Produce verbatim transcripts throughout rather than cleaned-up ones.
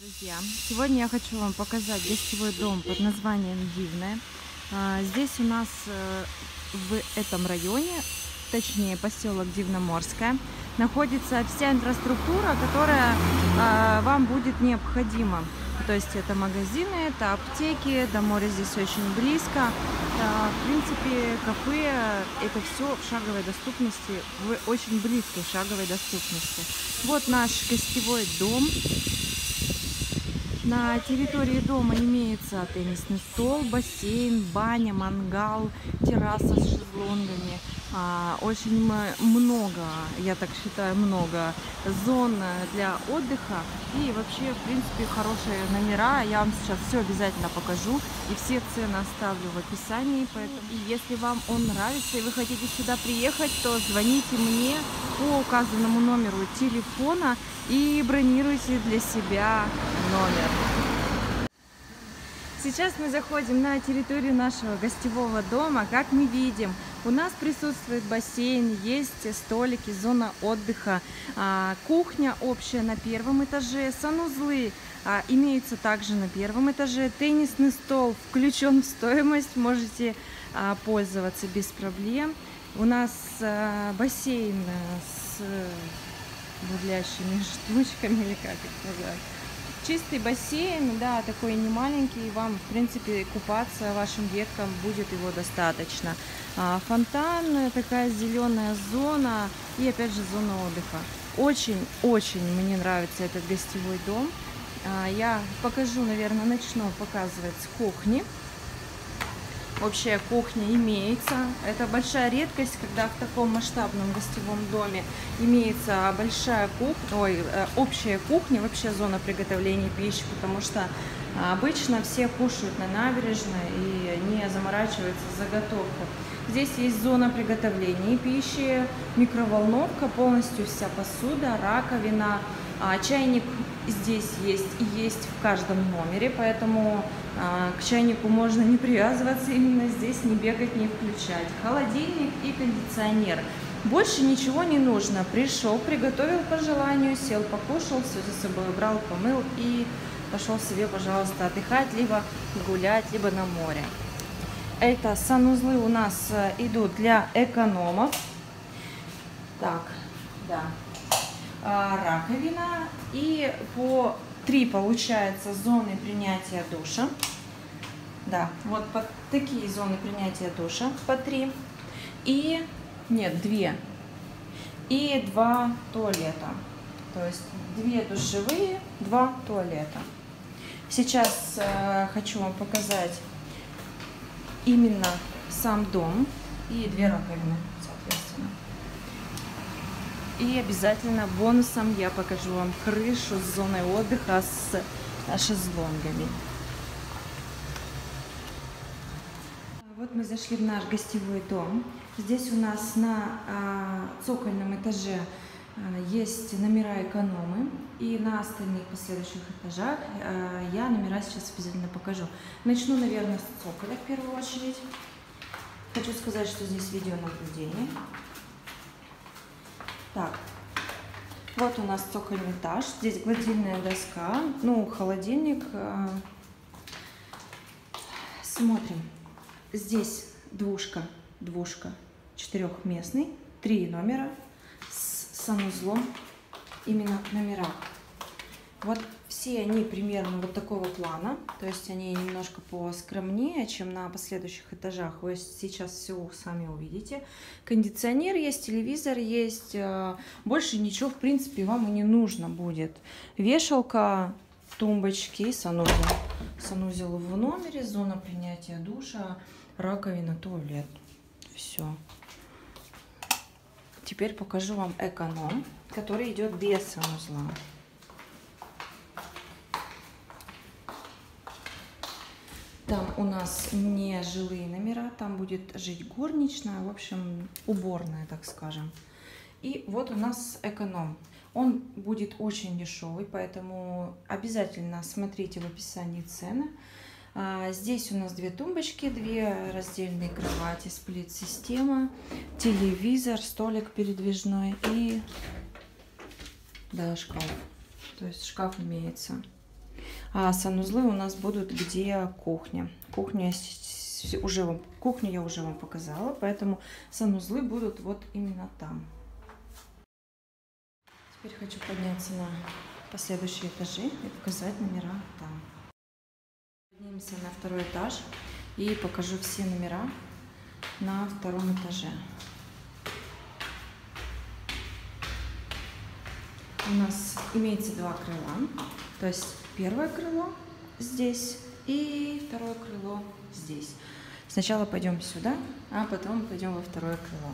Друзья, сегодня я хочу вам показать гостевой дом под названием Дивное. Здесь у нас в этом районе, точнее поселок Дивноморская, находится вся инфраструктура, которая вам будет необходима. То есть это магазины, это аптеки, до моря здесь очень близко. В принципе, кафе — это все в шаговой доступности, в очень близкой шаговой доступности. Вот наш гостевой дом. На территории дома имеется теннисный стол, бассейн, баня, мангал, терраса с шезлонгами. А, очень много, я так считаю, много зон для отдыха. И вообще, в принципе, хорошие номера. Я вам сейчас все обязательно покажу. И все цены оставлю в описании. Поэтому, и если вам он нравится и вы хотите сюда приехать, то звоните мне по указанному номеру телефона и бронируйте для себя номер. Сейчас мы заходим на территорию нашего гостевого дома. Как мы видим, у нас присутствует бассейн, есть столики, зона отдыха, кухня общая на первом этаже, санузлы имеются также на первом этаже, теннисный стол включен в стоимость, можете пользоваться без проблем. У нас бассейн с бурлящими штучками, или как их назвать. Чистый бассейн, да, такой не маленький, вам, в принципе, купаться вашим деткам будет его достаточно. Фонтан, такая зеленая зона и, опять же, зона отдыха. Очень-очень мне нравится этот гостевой дом. Я покажу, наверное, начну показывать с кухни. Общая кухня имеется. Это большая редкость, когда в таком масштабном гостевом доме имеется большая кухня, ой, общая кухня, вообще зона приготовления пищи, потому что обычно все кушают на набережной и не заморачиваются с заготовкой. Здесь есть зона приготовления пищи, микроволновка, полностью вся посуда, раковина, чайник здесь есть и есть в каждом номере, поэтому а, к чайнику можно не привязываться именно здесь, не бегать, не включать. Холодильник и кондиционер. Больше ничего не нужно. Пришел, приготовил по желанию, сел, покушал, все за собой убрал, помыл и пошел себе, пожалуйста, отдыхать, либо гулять, либо на море. Это санузлы у нас идут для экономов. Так, да. Раковина и по три получается зоны принятия душа. Да, вот под такие зоны принятия душа по три. И нет, две. И два туалета. То есть две душевые, два туалета. Сейчас э, хочу вам показать именно сам дом и две раковины, соответственно. И обязательно бонусом я покажу вам крышу с зоной отдыха с шезлонгами. Вот мы зашли в наш гостевой дом. Здесь у нас на а, цокольном этаже а, есть номера экономы. И на остальных последующих этажах а, я номера сейчас обязательно покажу. Начну, наверное, с цоколя в первую очередь. Хочу сказать, что здесь видеонаблюдение. Так, вот у нас цокольный этаж, здесь гладильная доска, ну, холодильник. Смотрим, здесь двушка, двушка, четырехместный, три номера с санузлом, именно номера. Вот все они примерно вот такого плана, то есть они немножко поскромнее, чем на последующих этажах. Вы сейчас все сами увидите. Кондиционер есть, телевизор есть, больше ничего в принципе вам и не нужно будет. Вешалка, тумбочки, санузел. Санузел в номере, зона принятия душа, раковина, туалет. Все. Теперь покажу вам эконом, который идет без санузла. Там у нас не жилые номера, там будет жить горничная, в общем, уборная, так скажем. И вот у нас эконом. Он будет очень дешевый, поэтому обязательно смотрите в описании цены. Здесь у нас две тумбочки, две раздельные кровати, сплит-система, телевизор, столик передвижной и да, шкаф. То есть шкаф имеется. А санузлы у нас будут, где кухня. Кухня уже вам, кухню я уже вам показала, поэтому санузлы будут вот именно там. Теперь хочу подняться на последующие этажи и показать номера там. Поднимемся на второй этаж и покажу все номера на втором этаже. У нас имеется два крыла, то есть первое крыло здесь и второе крыло здесь. Сначала пойдем сюда, а потом пойдем во второе крыло.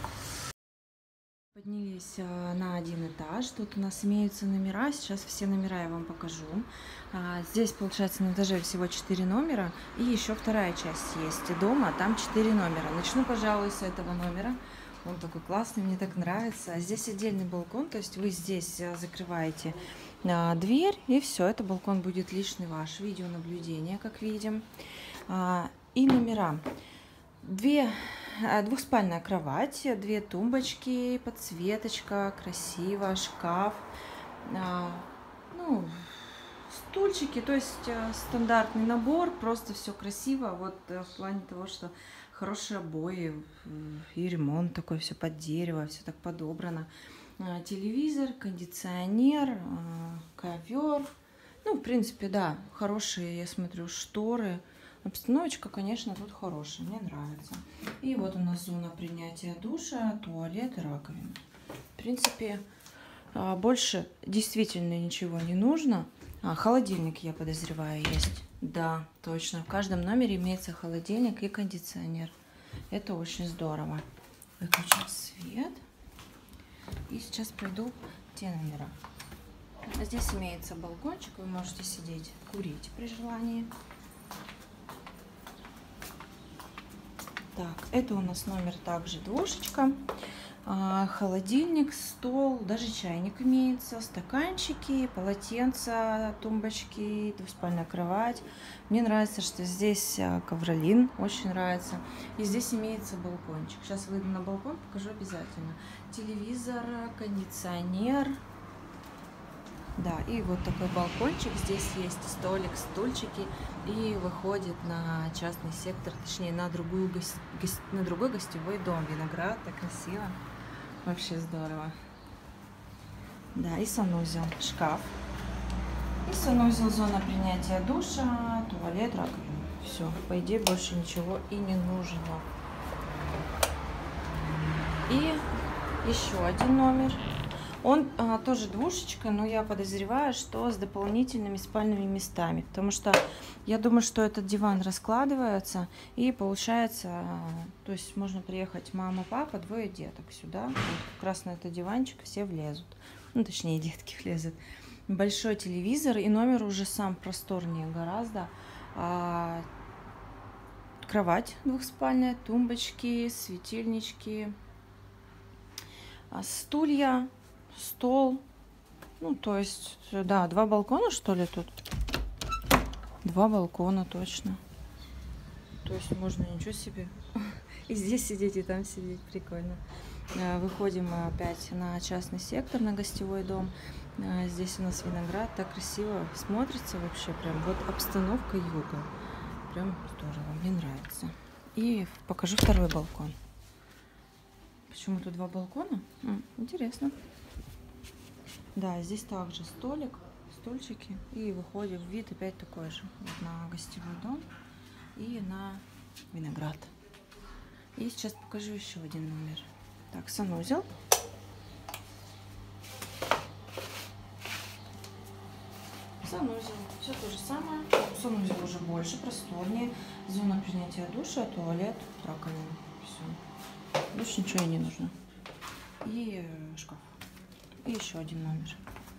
Поднялись на один этаж, тут у нас имеются номера, сейчас все номера я вам покажу. Здесь, получается, на этаже всего четыре номера, и еще вторая часть есть дома, там четыре номера. Начну, пожалуй, с этого номера. Он такой классный, мне так нравится. Здесь отдельный балкон, то есть вы здесь закрываете дверь, и все, это балкон будет личный ваш. Видеонаблюдение, как видим. И номера. Две, двухспальная кровать, две тумбочки, подсветочка, красиво, шкаф, ну, стульчики, то есть стандартный набор, просто все красиво, вот в плане того, что хорошие обои и ремонт такой, все под дерево, все так подобрано. Телевизор, кондиционер, ковер, ну, в принципе, да, хорошие, я смотрю, шторы. Обстановочка, конечно, тут хорошая, мне нравится. И вот у нас зона принятия душа, туалет и раковина. В принципе, больше действительно ничего не нужно. А, холодильник, я подозреваю, есть. Да, точно. В каждом номере имеется холодильник и кондиционер. Это очень здорово. Выключим свет. И сейчас пройду те номера. Здесь имеется балкончик, вы можете сидеть, курить при желании. Так, это у нас номер также двушечка, а, холодильник, стол, даже чайник имеется, стаканчики, полотенца, тумбочки, двуспальная кровать. Мне нравится, что здесь ковролин, очень нравится. И здесь имеется балкончик. Сейчас выйду на балкон, покажу обязательно. Телевизор, кондиционер. Да, и вот такой балкончик. Здесь есть столик, стульчики. И выходит на частный сектор, точнее на, другую гос... Гос... на другой гостевой дом. Виноград, так красиво. Вообще здорово. Да, и санузел, шкаф. И санузел, зона принятия душа, туалет, раковина. Все, по идее больше ничего и не нужно. И еще один номер. Он а, тоже двушечка, но я подозреваю, что с дополнительными спальными местами. Потому что я думаю, что этот диван раскладывается. И получается, а, то есть можно приехать мама, папа, двое деток сюда. Вот как раз на этот диванчик все влезут. Ну, точнее, детки влезут. Большой телевизор. И номер уже сам просторнее гораздо. А, кровать двухспальная, тумбочки, светильнички, а, стулья. Стол, ну, то есть, да, два балкона, что ли, тут? Два балкона, точно. То есть можно, ничего себе, и здесь сидеть, и там сидеть, прикольно. Выходим опять на частный сектор, на гостевой дом. Здесь у нас виноград, так красиво смотрится вообще, прям вот обстановка юга. Прям здорово, мне нравится. И покажу второй балкон. Почему тут два балкона? М, интересно. Да, здесь также столик, стульчики, и выходим, вид опять такой же, вот на гостевой дом и на виноград. И сейчас покажу еще один номер. Так, санузел. Санузел, все то же самое. Санузел уже больше, просторнее. Зона принятия душа, туалет, раковина. Все. Больше ничего и не нужно. И шкаф. И еще один номер.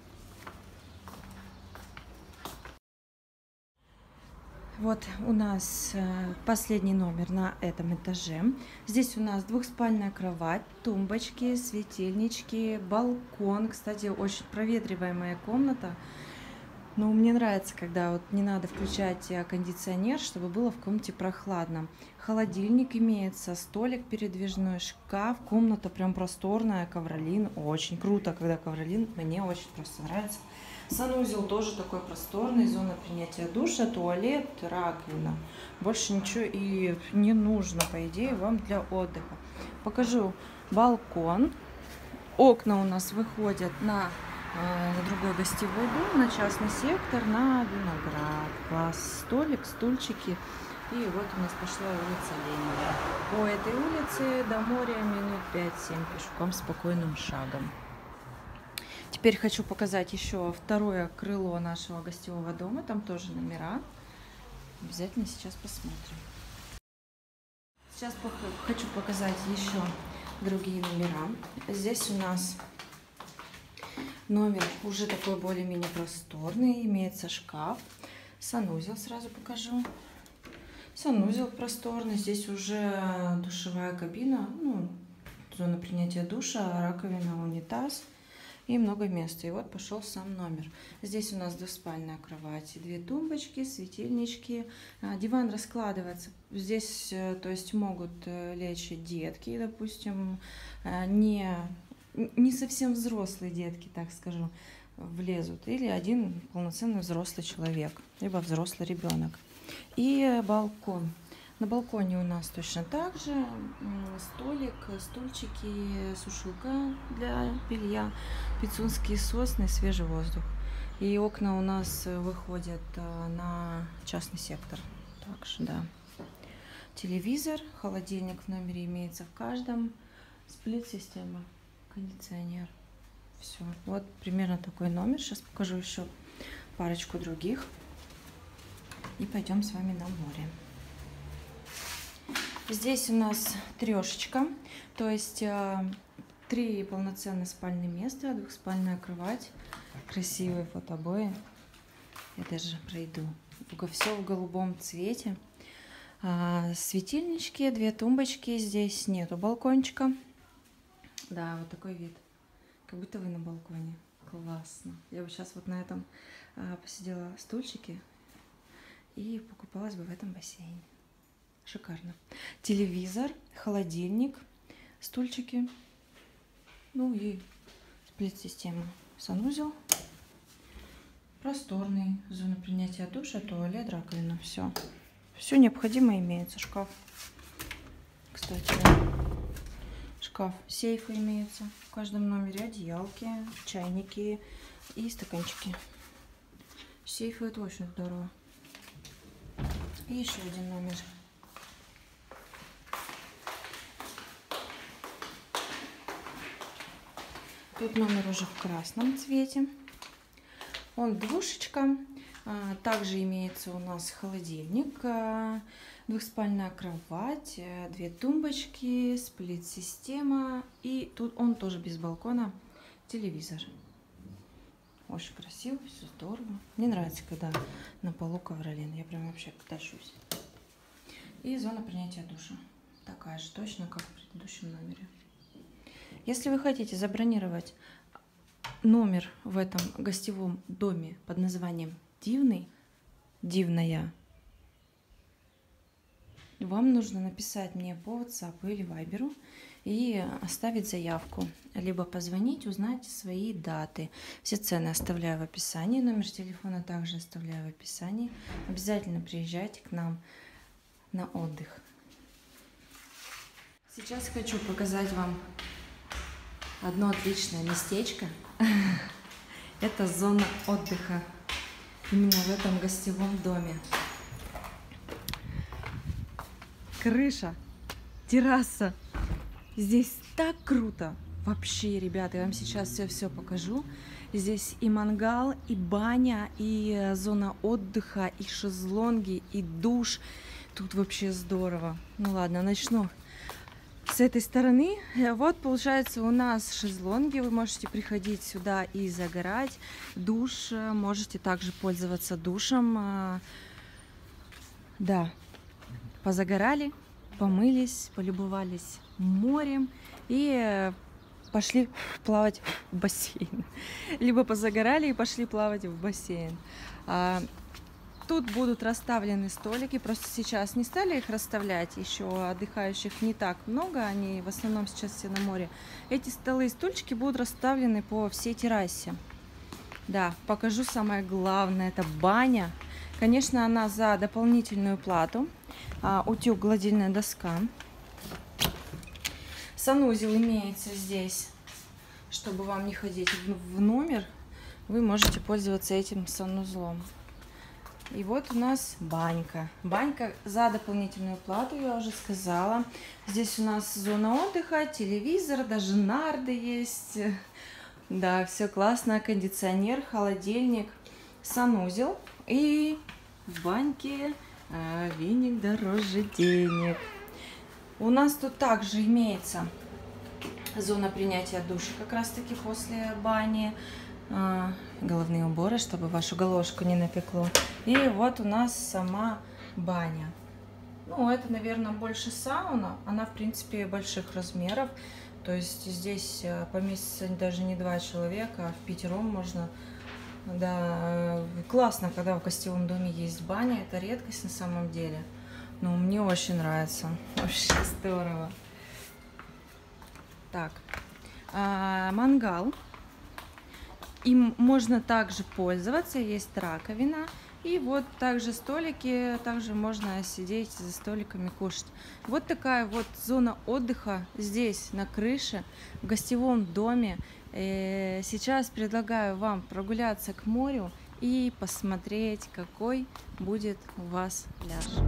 Вот у нас последний номер на этом этаже. Здесь у нас двухспальная кровать, тумбочки, светильнички, балкон. Кстати, очень проветриваемая комната. Но мне нравится, когда вот не надо включать э, кондиционер, чтобы было в комнате прохладно. Холодильник имеется, столик передвижной, шкаф, комната прям просторная, ковролин. Очень круто, когда ковролин, мне очень просто нравится. Санузел тоже такой просторный, зона принятия душа, туалет, раковина. Больше ничего и не нужно, по идее, вам для отдыха. Покажу балкон. Окна у нас выходят на, э, на другой гостевой дом, на частный сектор, на виноград. Класс, столик, стульчики. И вот у нас пошла улица Ленина. По этой улице до моря минут пять-семь пешком, спокойным шагом. Теперь хочу показать еще второе крыло нашего гостевого дома. Там тоже номера. Обязательно сейчас посмотрим. Сейчас хочу показать еще другие номера. Здесь у нас номер уже такой более-менее просторный. Имеется шкаф. Санузел сразу покажу. Санузел просторный. Здесь уже душевая кабина. Ну, зона принятия душа, раковина, унитаз. И много места. И вот пошел сам номер. Здесь у нас двуспальная кровать, две тумбочки, светильнички. Диван раскладывается. Здесь, то есть, могут лечь детки, допустим, не, не совсем взрослые детки, так скажу, влезут. Или один полноценный взрослый человек, либо взрослый ребенок. И балкон. На балконе у нас точно так же столик, стульчики, сушилка для белья, пицунские сосны, свежий воздух. И окна у нас выходят на частный сектор. Также, да. Телевизор, холодильник в номере имеется в каждом, сплит-система, кондиционер. Все. Вот примерно такой номер. Сейчас покажу еще парочку других. И пойдем с вами на море. Здесь у нас трешечка, то есть э, три полноценные спальные места, двухспальная кровать, красивые фотобои. Я даже пройду. Все в голубом цвете. А, светильнички, две тумбочки. Здесь нету балкончика. Да, вот такой вид. Как будто вы на балконе. Классно. Я бы сейчас вот на этом а, посидела в стульчике и покупалась бы в этом бассейне. Шикарно. Телевизор, холодильник, стульчики, ну и сплит-система. Санузел просторный, зона принятия душа, туалет, раковина. Все. Все необходимое имеется. Шкаф. Кстати, шкаф. Сейфы имеются в каждом номере. Одеялки, чайники и стаканчики. Сейфы — это очень здорово. И еще один номер. Тут номер уже в красном цвете. Он двушечка. Также имеется у нас холодильник, двухспальная кровать, две тумбочки, сплит-система. И тут он тоже без балкона. Телевизор. Очень красиво, все здорово. Мне нравится, когда на полу ковролин. Я прям вообще тащусь. И зона принятия душа. Такая же точно, как в предыдущем номере. Если вы хотите забронировать номер в этом гостевом доме под названием Дивный, Дивная, вам нужно написать мне по WhatsApp или Viber и оставить заявку. Либо позвонить, узнать свои даты. Все цены оставляю в описании. Номер телефона также оставляю в описании. Обязательно приезжайте к нам на отдых. Сейчас хочу показать вам одно отличное местечко. Это зона отдыха. Именно в этом гостевом доме. Крыша, терраса. Здесь так круто. Вообще, ребята, я вам сейчас все-все покажу. Здесь и мангал, и баня, и зона отдыха, и шезлонги, и душ. Тут вообще здорово. Ну ладно, начну с этой стороны. Вот, получается, у нас шезлонги. Вы можете приходить сюда и загорать. Душ. Можете также пользоваться душем. Да. Позагорали, помылись, полюбовались морем. И пошли плавать в бассейн, либо позагорали и пошли плавать в бассейн. А, тут будут расставлены столики, просто сейчас не стали их расставлять, еще отдыхающих не так много, они в основном сейчас все на море. Эти столы и стульчики будут расставлены по всей террасе. Да, покажу самое главное, это баня. Конечно, она за дополнительную плату. А, утюг, гладильная доска. Санузел имеется здесь, чтобы вам не ходить в номер, вы можете пользоваться этим санузлом. И вот у нас банька. Банька за дополнительную плату, я уже сказала. Здесь у нас зона отдыха, телевизор, даже нарды есть. Да, все классно, кондиционер, холодильник, санузел. И в баньке а, веник дороже денег. У нас тут также имеется зона принятия душа, как раз таки после бани. А, головные уборы, чтобы вашу головушку не напекло. И вот у нас сама баня. Ну, это, наверное, больше сауна. Она, в принципе, больших размеров. То есть здесь поместится даже не два человека, а в пятером можно. Да, классно, когда в гостевом доме есть баня. Это редкость на самом деле. Но мне очень нравится. Вообще здорово. Так, а, мангал. Им можно также пользоваться. Есть раковина. И вот также столики, также можно сидеть за столиками, кушать. Вот такая вот зона отдыха здесь, на крыше, в гостевом доме. Сейчас предлагаю вам прогуляться к морю и посмотреть, какой будет у вас пляж.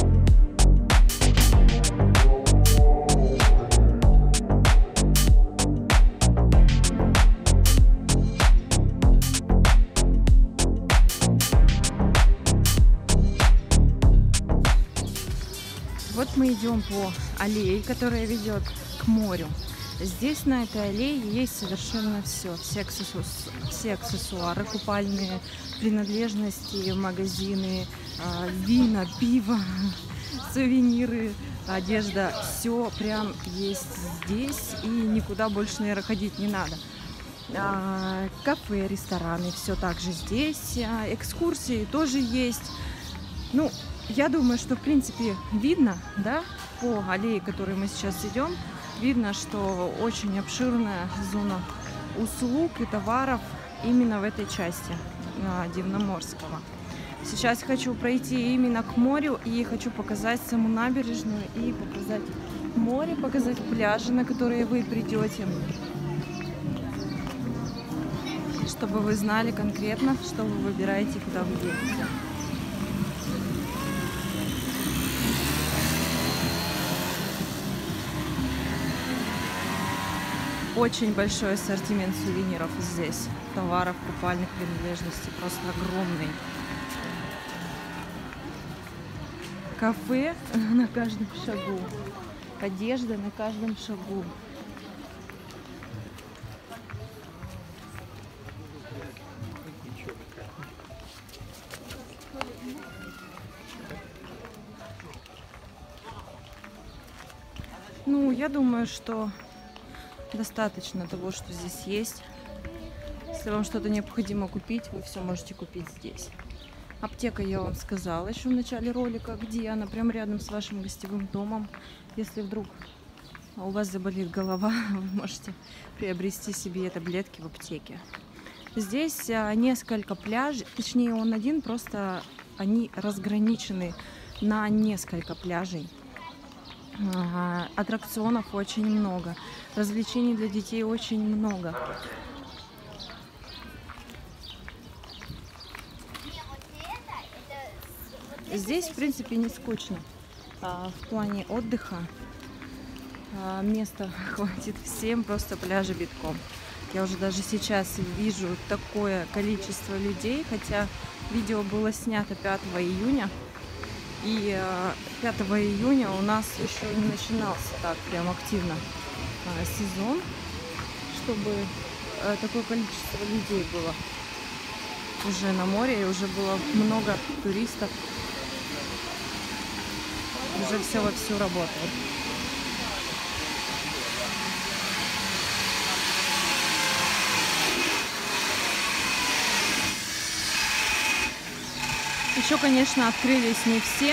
Вот мы идем по аллее, которая ведет к морю. Здесь на этой аллее есть совершенно все. Все, аксессу... все аксессуары, купальные принадлежности, магазины, вина, пиво, сувениры, одежда. Все прям есть здесь, и никуда больше, наверное, ходить не надо. Кафе, рестораны, все также здесь. Экскурсии тоже есть. Ну, я думаю, что, в принципе, видно, да, по аллее, которой мы сейчас идем, видно, что очень обширная зона услуг и товаров именно в этой части Дивноморского. Сейчас хочу пройти именно к морю и хочу показать саму набережную и показать море, показать пляжи, на которые вы придете, чтобы вы знали конкретно, что вы выбираете, куда вы едете. Очень большой ассортимент сувениров здесь, товаров, купальных принадлежностей, просто огромный. Кафе на каждом шагу, одежда на каждом шагу. Ну, я думаю, что достаточно того, что здесь есть. Если вам что-то необходимо купить, вы все можете купить здесь. Аптека, я вам сказала еще в начале ролика, где она, прям рядом с вашим гостевым домом. Если вдруг у вас заболит голова, вы можете приобрести себе таблетки в аптеке. Здесь несколько пляжей, точнее он один, просто они разграничены на несколько пляжей. Аттракционов очень много, развлечений для детей очень много. Здесь, в принципе, не скучно. В плане отдыха места хватит всем, просто пляжи битком. Я уже даже сейчас вижу такое количество людей, хотя видео было снято пятого июня. И пятого июня у нас еще не начинался так прям активно сезон, чтобы такое количество людей было уже на море, и уже было много туристов. Уже все вовсю работает. Еще, конечно, открылись не все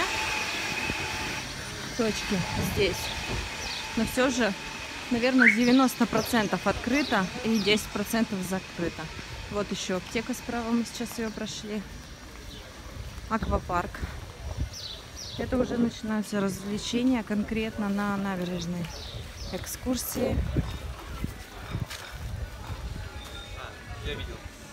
точки здесь, но все же, наверное, девяносто процентов открыто и десять процентов закрыто. Вот еще аптека справа, мы сейчас ее прошли. Аквапарк. Это уже начинаются развлечения конкретно на набережной. Экскурсии. Я видел.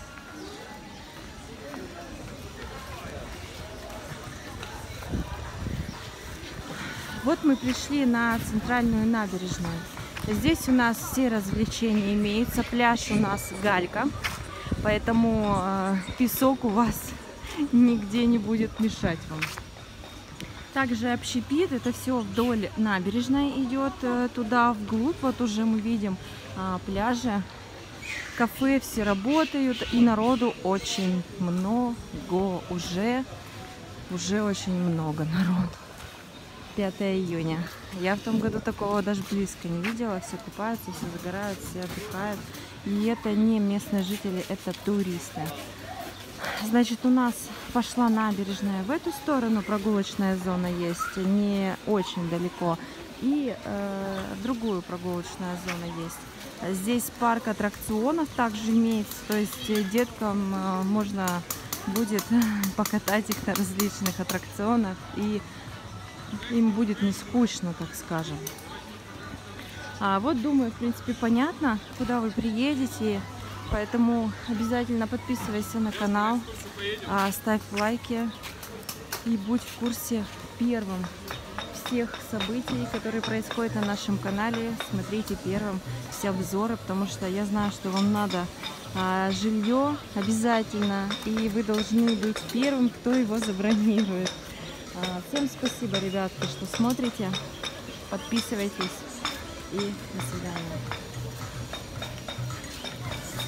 Вот мы пришли на центральную набережную. Здесь у нас все развлечения имеются. Пляж у нас галька, поэтому э, песок у вас нигде не будет мешать вам. Также общепит, это все вдоль набережной идет э, туда вглубь. Вот уже мы видим э, пляжи, кафе все работают, и народу очень много, уже, уже очень много народу. пятое июня. Я в том году такого даже близко не видела. Все купаются, все загорают, все отдыхают. И это не местные жители, это туристы. Значит, у нас пошла набережная в эту сторону, прогулочная зона есть, не очень далеко. И э, другую прогулочная зона есть. Здесь парк аттракционов также имеется, то есть деткам э, можно будет покатать их на различных аттракционах, и им будет не скучно, так скажем. А вот, думаю, в принципе, понятно, куда вы приедете. Поэтому обязательно подписывайся на канал, ставь лайки и будь в курсе первым всех событий, которые происходят на нашем канале. Смотрите первым все обзоры, потому что я знаю, что вам надо а, жилье обязательно, и вы должны быть первым, кто его забронирует. А, всем спасибо, ребятки, что смотрите, подписывайтесь, и до свидания.